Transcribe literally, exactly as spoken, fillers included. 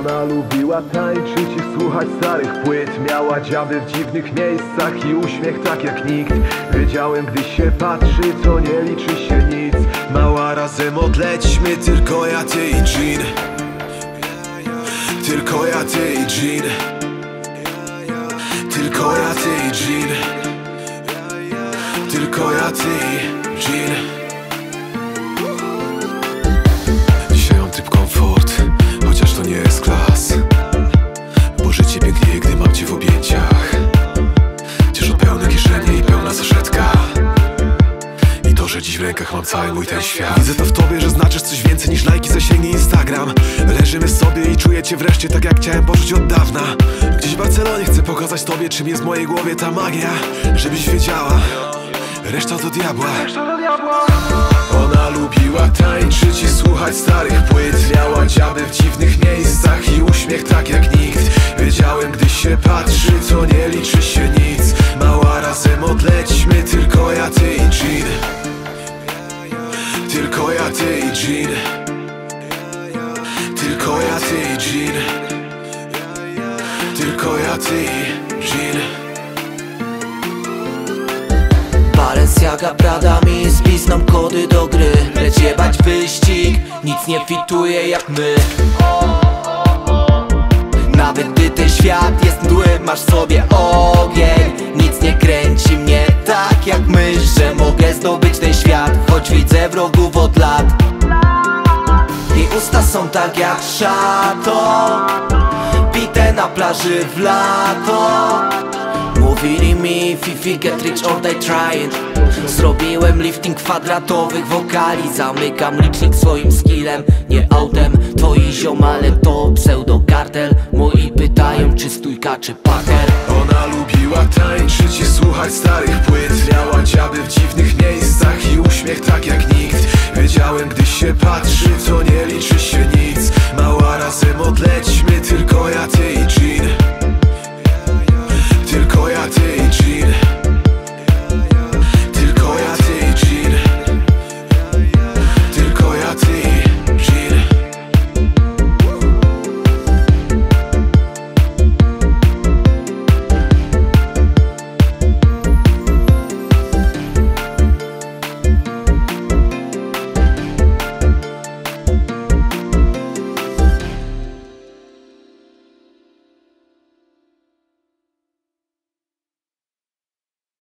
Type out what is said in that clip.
Ona lubiła tańczyć i słuchać starych płyt. Miała dziady w dziwnych miejscach i uśmiech tak jak nikt. Wiedziałem, gdy się patrzy, to nie liczy się nic. Mała, razem odlećmy, tylko ja, ty i Jean. Tylko ja, ty i Jean. Tylko ja, ty i Jean. Tylko ja, ty i Jean. Dzisiaj mam tryb komfort, chociaż to nie jest klas. Bo życie pięknieje, gdy mam cię w objęciach. Ciężko pełne kieszenie i pełna saszetka. I to, że dziś w rękach mam cały mój ten świat. Widzę to w tobie, że znaczysz coś więcej niż lajki, zasięgnie Instagram. Leżymy sobie i czuję cię wreszcie tak, jak chciałem poczuć od dawna. Gdzieś w Barcelonie chcę pokazać tobie, czym jest w mojej głowie ta magia. Żebyś wiedziała, reszta do diabła. Ona lubiła tańczyć i słuchać starych płyt. Miała dziady w dziwnych miejscach i uśmiech tak jak nikt. Wiedziałem, gdy się patrzy, to nie liczy się nic. Mała, razem odlećmy, tylko ja, ty i Jean. Tylko ja, ty i Jean. Tylko ja, ty i Jean. Tylko ja, ty i Jean. Balenciaga, Prada, mi spis nam kody do gry. Lecz jebać wyścig, nic nie fituje jak my. Nawet gdy ten świat jest mdły, masz w sobie ogień. Nic nie kręci mnie tak jak myśl, że mogę zdobyć ten świat, choć widzę wrogów od lat. Jej usta są tak jak szato, pite na plaży w lato. Mówili mi Fifi, get rich or die trying. Zrobiłem lifting kwadratowych wokali. Zamykam licznik swoim skillem, nie autem. Twoi ziomale to pseudokartel. Moi pytają, czy stójka, czy paker. Ona lubiła tańczyć i słuchać starych płyt. Miała dziady w dziwnych miejscach i uśmiech tak jak nikt. Wiedziałem, gdy się patrzy, to nie liczy